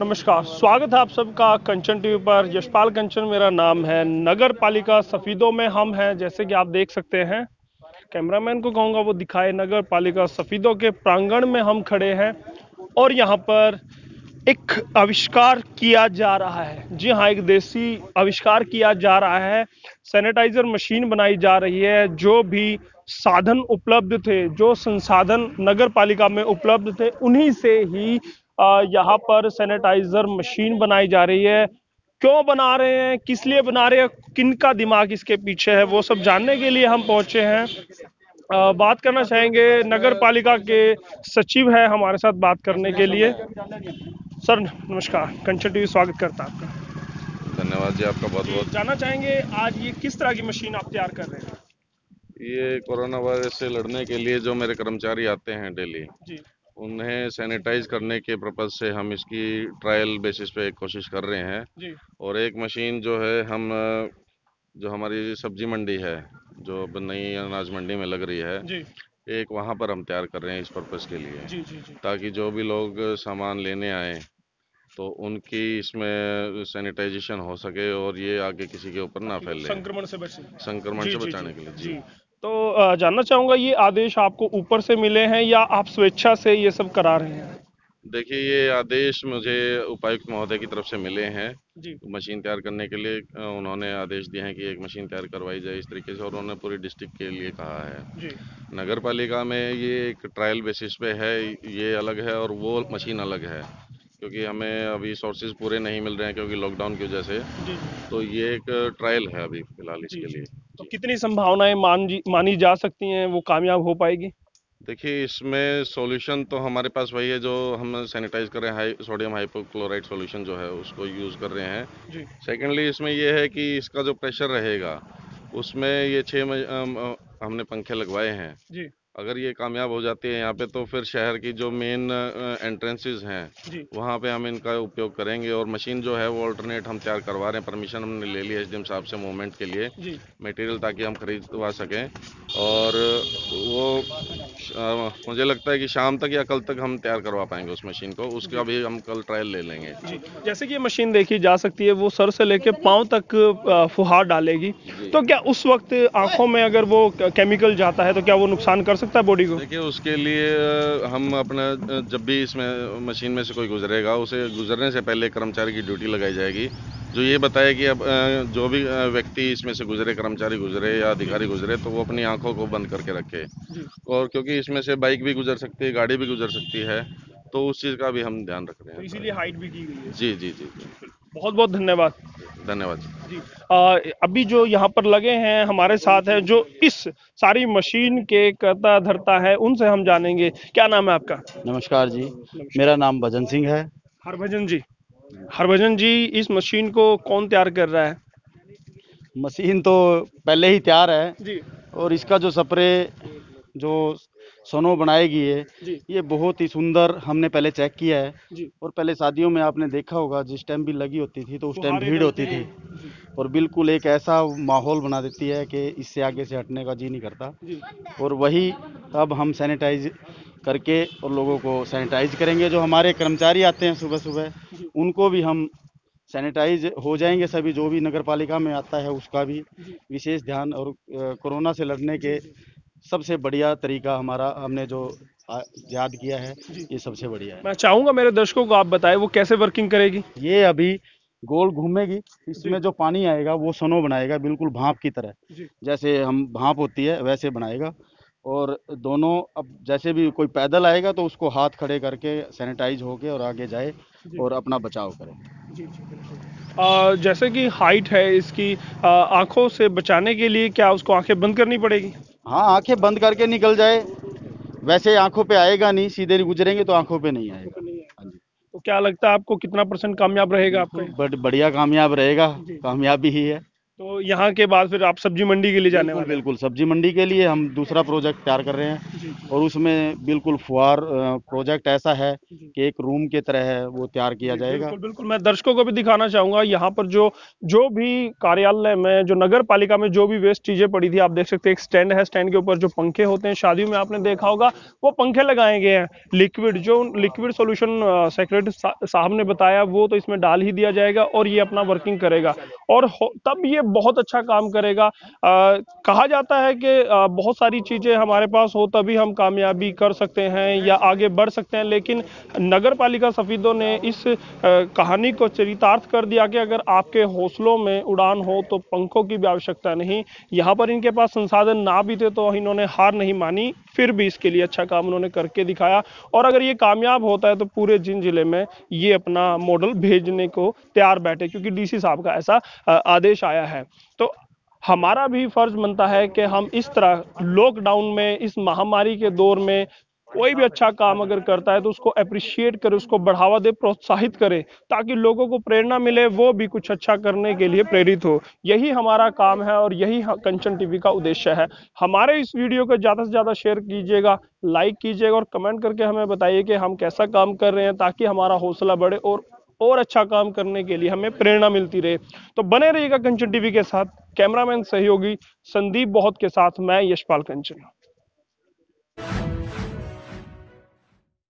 नमस्कार, स्वागत है आप सबका कंचन टीवी पर। यशपाल कंचन मेरा नाम है। नगर पालिका सफीदों में हम हैं, जैसे कि आप देख सकते हैं। कैमरामैन को कहूँगा वो दिखाए। नगर पालिका सफीदों के प्रांगण में हम खड़े हैं और यहाँ पर एक आविष्कार किया जा रहा है। जी हाँ, एक देसी आविष्कार किया जा रहा है। सैनिटाइजर मशीन बनाई जा रही है। जो भी साधन उपलब्ध थे, जो संसाधन नगर पालिका में उपलब्ध थे, उन्हीं से ही यहाँ पर सैनिटाइजर मशीन बनाई जा रही है। क्यों बना रहे हैं, किस लिए बना रहे हैं, किनका दिमाग इसके पीछे है, वो सब जानने के लिए हम पहुंचे हैं। बात करना चाहेंगे, नगर पालिका के सचिव है हमारे साथ बात करने के लिए। सर नमस्कार, कंचन टीवी स्वागत करता है आपका। धन्यवाद जी, आपका बहुत बहुत। जानना चाहेंगे आज ये किस तरह की मशीन आप तैयार कर रहे हैं? ये कोरोना वायरस से लड़ने के लिए जो मेरे कर्मचारी आते हैं डेली, जी उन्हें सैनिटाइज करने के पर्पज से हम इसकी ट्रायल बेसिस पे कोशिश कर रहे हैं। जी और एक मशीन जो है हम जो हमारी सब्जी मंडी है, जो अब नई अनाज मंडी में लग रही है, जी एक वहाँ पर हम तैयार कर रहे हैं इस पर्पज़ के लिए, जी जी जी ताकि जो भी लोग सामान लेने आए तो उनकी इसमें सैनिटाइजेशन हो सके और ये आगे किसी के ऊपर ना फैले, संक्रमण से बचे। संक्रमण जी से जी जी बचाने के लिए। जी। जी, तो जानना चाहूंगा, ये आदेश आपको ऊपर से मिले हैं या आप स्वेच्छा से ये सब करा रहे हैं? देखिए ये आदेश मुझे उपायुक्त महोदय की तरफ से मिले हैं। जी मशीन तैयार करने के लिए उन्होंने आदेश दिए हैं कि एक मशीन तैयार करवाई जाए इस तरीके से, और उन्होंने पूरी डिस्ट्रिक्ट के लिए कहा है। जी नगर पालिका में ये एक ट्रायल बेसिस पे है, ये अलग है और वो मशीन अलग है, क्योंकि हमें अभी सोर्सेज पूरे नहीं मिल रहे हैं क्योंकि लॉकडाउन की वजह से। जी तो ये एक ट्रायल है अभी फिलहाल जी इसके जी। लिए। तो जी, कितनी संभावनाएं मानी जा सकती हैं, वो कामयाब हो पाएगी? देखिए इसमें सॉल्यूशन तो हमारे पास वही है जो हम सैनिटाइज कर रहे हैं, हाई सोडियम हाइपोक्लोराइड सॉल्यूशन जो है उसको यूज़ कर रहे हैं। जी सेकेंडली इसमें ये है कि इसका जो प्रेशर रहेगा उसमें ये हमने पंखे लगवाए हैं। जी अगर ये कामयाब हो जाती है यहाँ पे, तो फिर शहर की जो मेन एंट्रेंसेस हैं जी वहाँ पे हम इनका उपयोग करेंगे। और मशीन जो है वो अल्टरनेट हम तैयार करवा रहे हैं, परमिशन हमने ले ली है एसडीएम साहब से मूवमेंट के लिए, जी मटेरियल ताकि हम खरीदवा सकें। और वो मुझे लगता है कि शाम तक या कल तक हम तैयार करवा पाएंगे उस मशीन को। उसका जी भी हम कल ट्रायल ले लेंगे। जी। जैसे कि ये मशीन देखी जा सकती है, वो सर से लेके पाँव तक फुहार डालेगी। जी, तो क्या उस वक्त आंखों में अगर वो केमिकल जाता है तो क्या वो नुकसान कर सकता है बॉडी को? देखिए उसके लिए हम अपना जब भी इसमें मशीन में से कोई गुजरेगा, उसे गुजरने से पहले कर्मचारी की ड्यूटी लगाई जाएगी जो ये बताए कि अब जो भी व्यक्ति इसमें से गुजरे, कर्मचारी गुजरे या जी अधिकारी गुजरे, तो वो अपनी आंखों को बंद करके रखे। जी। और क्योंकि इसमें से बाइक भी गुजर सकती है, गाड़ी भी गुजर सकती है, तो उस चीज़ का भी हम ध्यान रख रहे तो हैं इसीलिए सारे। हाइट भी की गई है जी इसकी। जी जी जी। बहुत बहुत धन्यवाद। धन्यवाद जी। जी। अभी जो यहाँ पर लगे हैं हमारे साथ है, जो इस सारी मशीन के करता धरता है, उनसे हम जानेंगे। क्या नाम है आपका? नमस्कार जी, नमस्कार। मेरा नाम भजन सिंह है। हरभजन जी। हरभजन जी, इस मशीन को कौन तैयार कर रहा है? मशीन तो पहले ही तैयार है जी और इसका जो स्प्रे जो सोनो बनाएगी जी ये बहुत ही सुंदर हमने पहले चेक किया है। जी। और पहले शादियों में आपने देखा होगा, जिस टाइम भी लगी होती थी तो उस टाइम फुहारे भीड़ डलते होती हैं। थी जी और बिल्कुल एक ऐसा माहौल बना देती है कि इससे आगे से हटने का जी नहीं करता। जी और वही अब हम सैनिटाइज करके और लोगों को सैनिटाइज करेंगे। जो हमारे कर्मचारी आते हैं सुबह सुबह, जी उनको भी हम सैनिटाइज हो जाएंगे। सभी जो भी नगर पालिका में आता है उसका भी जी विशेष ध्यान। और कोरोना से लड़ने जी के जी सबसे बढ़िया तरीका हमारा हमने जो याद किया है, जी। ये सबसे बढ़िया है। मैं चाहूंगा मेरे दर्शकों को आप बताएं वो कैसे वर्किंग करेगी। ये अभी गोल घूमेगी, जी इसमें जो पानी आएगा वो सनो बनाएगा, बिल्कुल भाप की तरह। जी जैसे हम भाप होती है वैसे बनाएगा। और दोनों, अब जैसे भी कोई पैदल आएगा तो उसको हाथ खड़े करके सैनिटाइज होके और आगे जाए जी और अपना बचाव करे। जी जी बिल्कुल। जैसे कि हाइट है इसकी, आंखों से बचाने के लिए क्या उसको आंखें बंद करनी पड़ेगी? हाँ, आंखें बंद करके निकल जाए। वैसे आंखों पे आएगा नहीं, सीधे नहीं गुजरेंगे तो आंखों पे नहीं आंखों आएगा। पे नहीं हाँ आएगा। जी, तो क्या लगता है आपको, कितना % कामयाब रहेगा आपका बिल्कुल ये? बढ़िया कामयाब रहेगा। जी जी। कामयाबी ही है। तो तो यहाँ के बाद फिर आप सब्जी मंडी के लिए जाने बिल्कुल वाले हैं? बिल्कुल सब्जी मंडी के लिए हम दूसरा प्रोजेक्ट तैयार कर रहे हैं और उसमें बिल्कुल फुहार प्रोजेक्ट ऐसा है कि एक रूम की तरह है, वो तैयार किया जाएगा। बिल्कुल बिल्कुल, मैं दर्शकों को भी दिखाना चाहूंगा यहाँ पर जो जो भी कार्यालय में, जो नगर पालिका में जो भी वेस्ट चीजें पड़ी थी, आप देख सकते हैं एक स्टैंड है, स्टैंड के ऊपर जो पंखे होते हैं शादियों में आपने देखा होगा, वो पंखे लगाए गए हैं। लिक्विड जो लिक्विड सॉल्यूशन सेक्रेटरी साहब ने बताया वो तो इसमें डाल ही दिया जाएगा और ये अपना वर्किंग करेगा और तब ये बहुत अच्छा काम करेगा। कहा जाता है कि बहुत सारी चीजें हमारे पास हो तभी हम कामयाबी कर सकते हैं या आगे बढ़ सकते हैं, लेकिन नगर पालिका सफीदों ने इस कहानी को चरितार्थ कर दिया कि अगर आपके हौसलों में उड़ान हो तो पंखों की भी आवश्यकता नहीं। यहाँ पर इनके पास संसाधन ना भी थे तो इन्होंने हार नहीं मानी, फिर भी इसके लिए अच्छा काम उन्होंने करके दिखाया और अगर ये कामयाब होता है तो पूरे जिन जिले में ये अपना मॉडल भेजने को तैयार बैठे, क्योंकि डीसी साहब का ऐसा आदेश आया है। तो हमारा भी फर्ज बनता है कि हम इस तरह लॉकडाउन में, इस महामारी के दौर में कोई भी अच्छा काम अगर करता है तो उसको अप्रिशिएट करे, उसको बढ़ावा दे, प्रोत्साहित करे, ताकि लोगों को प्रेरणा मिले, वो भी कुछ अच्छा करने के लिए प्रेरित हो। यही हमारा काम है और यही कंचन टीवी का उद्देश्य है। हमारे इस वीडियो को ज्यादा से ज्यादा शेयर कीजिएगा, लाइक कीजिएगा और कमेंट करके हमें बताइए कि हम कैसा काम कर रहे हैं, ताकि हमारा हौसला बढ़े और अच्छा काम करने के लिए हमें प्रेरणा मिलती रहे। तो बने रहिएगा कंचन टीवी के साथ। कैमरामैन सहयोगी संदीप बहुत के साथ मैं यशपाल कंचन।